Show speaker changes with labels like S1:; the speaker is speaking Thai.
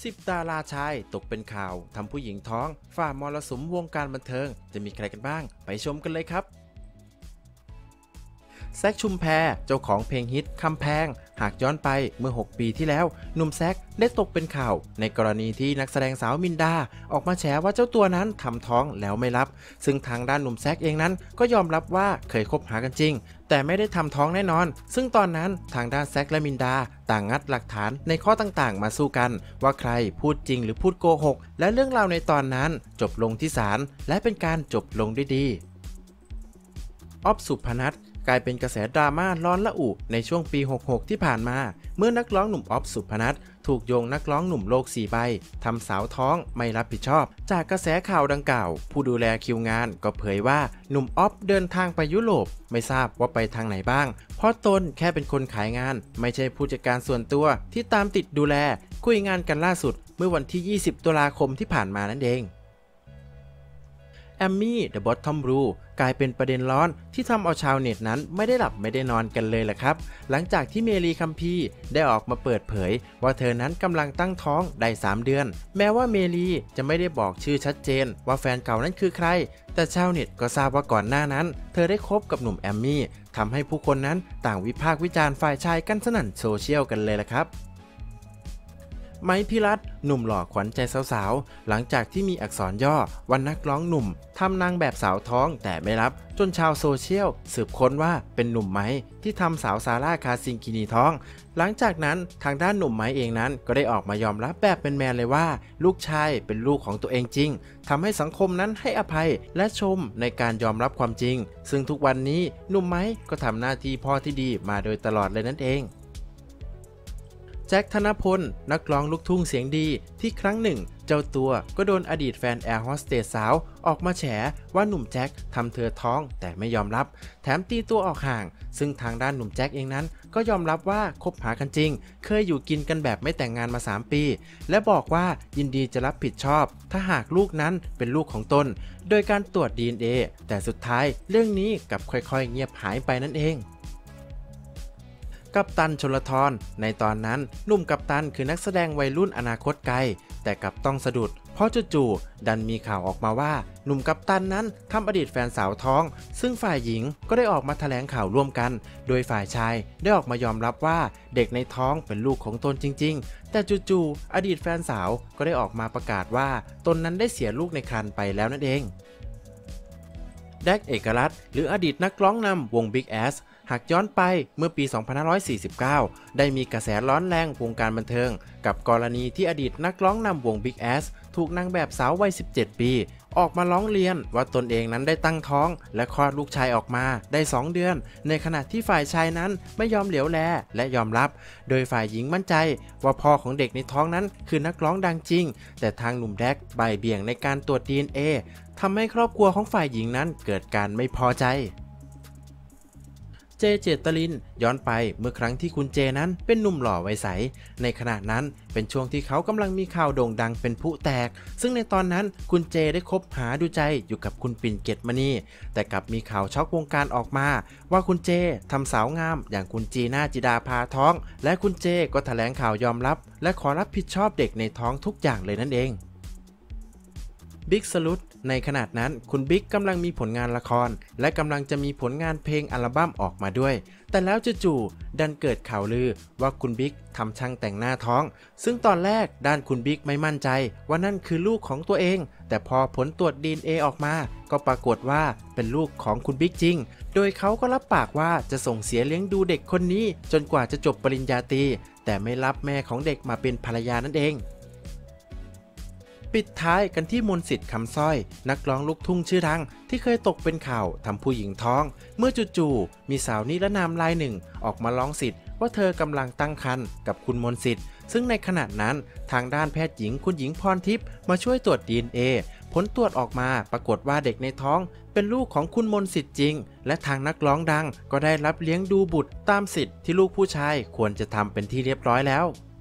S1: 10 ดาราชายตกเป็นข่าวทำผู้หญิงท้องฝ่ามรสุมวงการบันเทิงจะมีใครกันบ้างไปชมกันเลยครับแซคชุมแพเจ้าของเพลงฮิตคำแพงหากย้อนไปเมื่อ6 ปีที่แล้วหนุ่มแซคได้ตกเป็นข่าวในกรณีที่นักแสดงสาวมินดาออกมาแฉว่าเจ้าตัวนั้นทำท้องแล้วไม่รับซึ่งทางด้านหนุ่มแซคเองนั้นก็ยอมรับว่าเคยคบหากันจริงแต่ไม่ได้ทำท้องแน่นอนซึ่งตอนนั้นทางด้านแซคและมินดาต่างงัดหลักฐานในข้อต่างๆมาสู้กันว่าใครพูดจริงหรือพูดโกหกและเรื่องราวในตอนนั้นจบลงที่ศาลและเป็นการจบลงด้วยดีอ๊อฟ สุพนัทกลายเป็นกระแสดราม่าร้อนระอุในช่วงปี 66 ที่ผ่านมาเมื่อนักร้องหนุ่มอ๊อฟ สุพนัทถูกโยงนักร้องหนุ่มโลก4 ใบทำสาวท้องไม่รับผิดชอบจากกระแสข่าวดังกล่าวผู้ดูแลคิวงานก็เผยว่าหนุ่มอ๊อฟเดินทางไปยุโรปไม่ทราบว่าไปทางไหนบ้างเพราะตนแค่เป็นคนขายงานไม่ใช่ผู้จัดการส่วนตัวที่ตามติดดูแลคุยงานกันล่าสุดเมื่อวันที่ 20 ตุลาคมที่ผ่านมานั่นเองแอมมี่ เดอะ บอททอม บลูกลายเป็นประเด็นร้อนที่ทำเอาชาวเน็ตนั้นไม่ได้หลับไม่ได้นอนกันเลยแหละครับหลังจากที่เมลีคัมพีร์ได้ออกมาเปิดเผยว่าเธอนั้นกำลังตั้งท้องได้3 เดือนแม้ว่าเมลีจะไม่ได้บอกชื่อชัดเจนว่าแฟนเก่านั้นคือใครแต่ชาวเน็ตก็ทราบว่าก่อนหน้านั้นเธอได้คบกับหนุ่มแอมมี่ทำให้ผู้คนนั้นต่างวิพากษ์วิจารณ์ฝ่ายชายกันสนั่นโซเชียลกันเลยแหละครับไมค์ พิรัตน์หนุ่มหล่อขวัญใจสาวๆหลังจากที่มีอักษรย่อวันนักร้องหนุ่มทำนางแบบสาวท้องแต่ไม่รับจนชาวโซเชียลสืบค้นว่าเป็นหนุ่มไมค์ที่ทำสาวซาร่าคาซิงกินีท้องหลังจากนั้นทางด้านหนุ่มไมค์เองนั้นก็ได้ออกมายอมรับแบบเป็นแมนเลยว่าลูกชายเป็นลูกของตัวเองจริงทำให้สังคมนั้นให้อภัยและชมในการยอมรับความจริงซึ่งทุกวันนี้หนุ่มไมค์ก็ทำหน้าที่พ่อที่ดีมาโดยตลอดเลยนั่นเองแจ็ค ธนพลนักร้องลูกทุ่งเสียงดีที่ครั้งหนึ่งเจ้าตัวก็โดนอดีตแฟนแอร์โฮสเตสสาวออกมาแฉว่าหนุ่มแจ็คทำเธอท้องแต่ไม่ยอมรับแถมตีตัวออกห่างซึ่งทางด้านหนุ่มแจ็คเองนั้นก็ยอมรับว่าคบหากันจริงเคยอยู่กินกันแบบไม่แต่งงานมา3 ปีและบอกว่ายินดีจะรับผิดชอบถ้าหากลูกนั้นเป็นลูกของตนโดยการตรวจ DNA แต่สุดท้ายเรื่องนี้กลับค่อยๆเงียบหายไปนั่นเองกัปตัน ชลธรในตอนนั้นหนุ่มกัปตันคือนักแสดงวัยรุ่นอนาคตไกลแต่กลับต้องสะดุดเพราะจู่ๆดันมีข่าวออกมาว่าหนุ่มกัปตันนั้นทำอดีตแฟนสาวท้องซึ่งฝ่ายหญิงก็ได้ออกมาแถลงข่าวร่วมกันโดยฝ่ายชายได้ออกมายอมรับว่าเด็กในท้องเป็นลูกของตนจริงๆแต่จู่ๆอดีตแฟนสาวก็ได้ออกมาประกาศว่าตนนั้นได้เสียลูกในครรภ์ไปแล้วนั่นเองแดก เอกลักษณ์หรืออดีตนักร้องนำวง Big Assหากย้อนไปเมื่อปี 2549 ได้มีกระแสร้อนแรงวงการบันเทิงกับกรณีที่อดีตนักร้องนำวง Big Ass ถูกนางแบบสาววัย 17 ปีออกมาร้องเรียนว่าตนเองนั้นได้ตั้งท้องและคลอดลูกชายออกมาได้2 เดือนในขณะที่ฝ่ายชายนั้นไม่ยอมเหลียวแลและยอมรับโดยฝ่ายหญิงมั่นใจว่าพ่อของเด็กในท้องนั้นคือนักร้องดังจริงแต่ทางหนุ่มแดกบ่ายเบี่ยงในการตรวจ DNA ทำให้ครอบครัวของฝ่ายหญิงนั้นเกิดการไม่พอใจเจ เจตลินย้อนไปเมื่อครั้งที่คุณเจนั้นเป็นหนุ่มหล่อวัยใสในขณะนั้นเป็นช่วงที่เขากำลังมีข่าวโด่งดังเป็นพลุแตกซึ่งในตอนนั้นคุณเจได้คบหาดูใจอยู่กับคุณปิ่นเกตมณีแต่กลับมีข่าวช็อกวงการออกมาว่าคุณเจทำสาวงามอย่างคุณจีน่า จิดาภาท้องและคุณเจก็แถลงข่าวยอมรับและขอรับผิดชอบเด็กในท้องทุกอย่างเลยนั่นเองบิ๊ก สรุตในขณะนั้นคุณบิ๊กกำลังมีผลงานละครและกำลังจะมีผลงานเพลงอัลบั้มออกมาด้วยแต่แล้วจู่ๆดันเกิดข่าวลือว่าคุณบิ๊กทำช่างแต่งหน้าท้องซึ่งตอนแรกด้านคุณบิ๊กไม่มั่นใจว่านั่นคือลูกของตัวเองแต่พอผลตรวจ DNA ออกมาก็ปรากฏว่าเป็นลูกของคุณบิ๊กจริงโดยเขาก็รับปากว่าจะส่งเสียเลี้ยงดูเด็กคนนี้จนกว่าจะจบปริญญาตรีแต่ไม่รับแม่ของเด็กมาเป็นภรรยานั่นเองปิดท้ายกันที่มนต์สิทธิ์คำสร้อยนักร้องลูกทุ่งชื่อดังที่เคยตกเป็นข่าวทำผู้หญิงท้องเมื่อจู่ๆมีสาวนิรนามรายหนึ่งออกมาร้องสิทธิ์ว่าเธอกำลังตั้งครรภ์กับคุณมนต์สิทธิ์ซึ่งในขณะนั้นทางด้านแพทย์หญิงคุณหญิงพรทิพย์มาช่วยตรวจ DNA ผลตรวจออกมาปรากฏว่าเด็กในท้องเป็นลูกของคุณมนต์สิทธิ์จริงและทางนักร้องดังก็ได้รับเลี้ยงดูบุตรตามสิทธิ์ที่ลูกผู้ชายควรจะทำเป็นที่เรียบร้อยแล้ว